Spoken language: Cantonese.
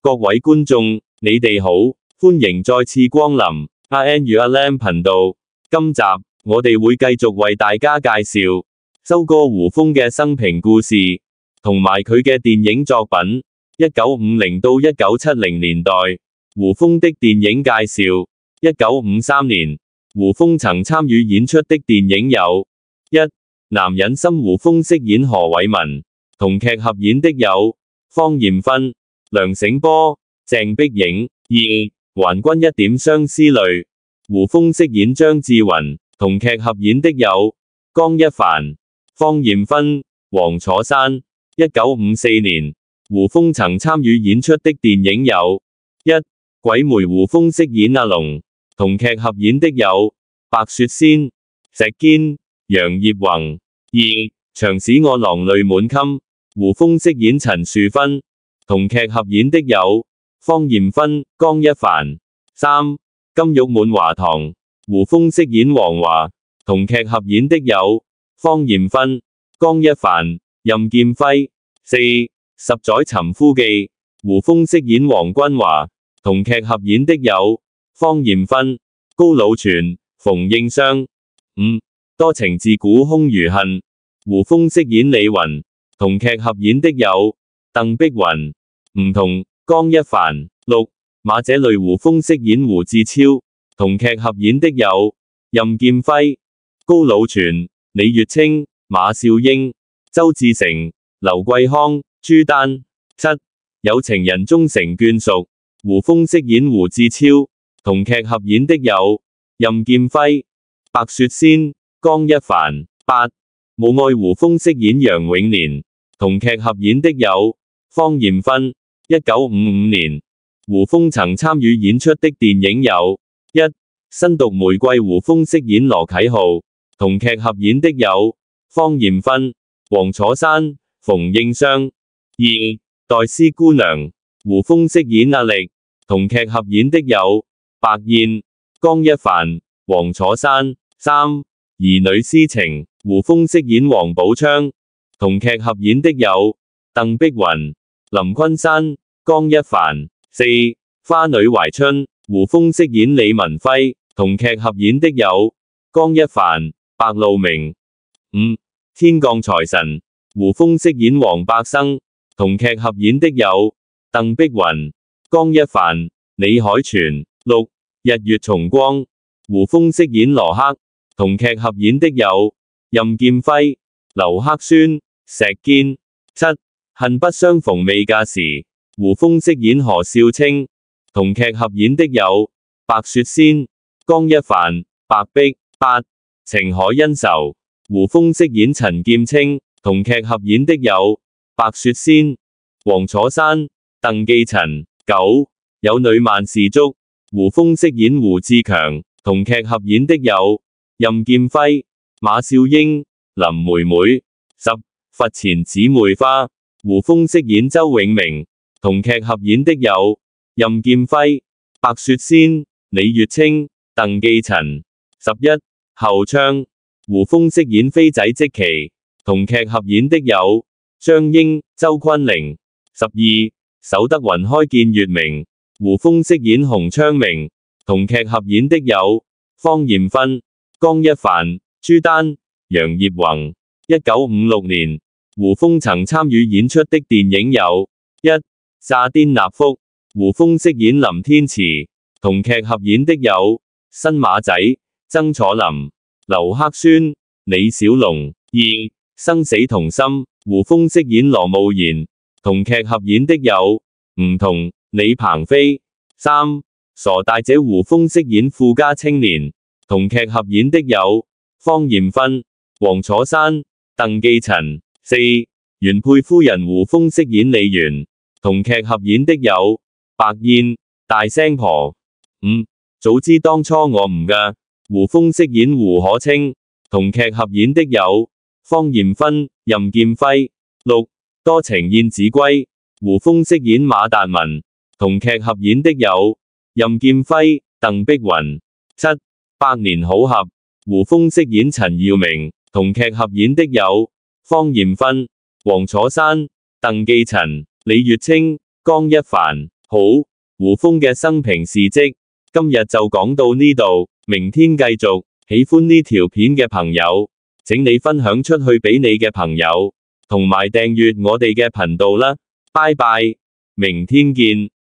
各位觀眾，你哋好，歡迎再次光臨RN與阿 Lam 頻道。今集我哋會繼續為大家介紹周哥胡楓嘅生平故事，同埋佢嘅電影作品。1950到1970年代，胡楓的電影介紹。1953年，胡楓曾參與演出的電影有：一、男人心，胡楓飾演何偉文，同劇合演的有芳艷芬、梁醒波、鄭碧影。二、還君一點相思淚，胡楓飾演張志雲，同劇合演的有江一凡、芳艷芬、黃楚珊。1954年，胡楓曾參與演出的電影有：一、鬼媒，胡楓飾演阿龍，同劇合演的有白雪仙、石堅、楊業宏。二、長使我郎淚滿襟，胡楓飾演陳樹芬，同劇合演的有芳艷芬、江一凡。三、金玉滿華堂，胡楓飾演黃華，同劇合演的有芳艷芬、江一凡、任劍輝。四、十載尋夫記，胡楓飾演黃君華，同劇合演的有芳艷芬、高魯泉、馮應湘。五、多情自古空餘恨，胡楓飾演李雲，同劇合演的有鄧碧雲、吳彤、江一凡。六、馬姐淚，胡楓飾演胡志超，同劇合演的有任劍輝、高魯泉、李月清、馬少英、周志成、劉桂康、朱丹。七、有情人終成眷屬，胡楓飾演胡志超，同劇合演的有任劍輝、白雪仙、江一凡。八、母愛，胡楓飾演楊永年，同劇合演的有芳艷芬。1955年，胡楓曾參與演出的電影有：一、新毒玫瑰，胡楓飾演羅啟浩，同劇合演的有芳艷芬、黃楚珊、馮應湘。二、代斯姑娘，胡楓飾演阿力，同劇合演的有白燕、江一凡、黃楚珊。三、兒女私情，胡楓飾演王寶鏘，同劇合演的有鄧碧雲、林坤山、江一凡。四、花女懷春，胡楓飾演李文輝，同劇合演的有江一凡、白露明。五、天降財神，胡楓飾演黃百生，同劇合演的有鄧碧雲、江一凡、李海泉。六、日月重光，胡楓飾演羅克，同劇合演的有任劍輝、劉克宣、石堅。七、恨不相逢未嫁時，胡楓飾演何少卿，同劇合演的有白雪仙、江一凡、白璧。八、情海恩仇，胡楓飾演陳劍青，同劇合演的有白雪仙、黃楚珊、鄧寄塵。九、有女萬事足，胡楓飾演胡志強，同劇合演的有任劍輝、馬少英、林妹妹。十、佛前姊妹花，胡楓飾演周永明，同劇合演的有任劍輝、白雪仙、李月清、鄧寄塵。11、後窗，胡楓飾演飛仔即奇，同劇合演的有張英、周昆凌。12、守得雲開見月明，胡楓飾演洪昌明，同劇合演的有芳艷芬、江一凡、朱丹、楊業宏。1956年，胡楓曾參與演出的電影有：一、炸癲納福，胡楓飾演林天慈，同劇合演的有新馬仔、曾楚霖、劉克宣、李小龍。二、生死同心，胡楓飾演羅慕賢，同劇合演的有吳彤、李鵬飛。三、傻大姐，胡楓飾演富家青年，同劇合演的有芳艷芬、黃楚珊、鄧寄塵。四、原配夫人，胡楓飾演李媛，同劇合演的有白燕、大聲婆。五、早知當初我唔嫁，胡楓飾演胡可清，同劇合演的有芳艷芬、任劍輝。六、多情燕子歸，胡楓飾演馬達文，同劇合演的有任劍輝、鄧碧雲。七、百年好合，胡楓飾演陳耀明，同劇合演的有芳艷芬、黃楚珊、鄧寄塵、李月清、江一凡。 好，胡楓嘅生平事蹟，今日就講到呢度，明天繼續。喜歡呢條片嘅朋友，請你分享出去俾你嘅朋友，同埋訂閱我哋嘅頻道啦，拜拜，明天見。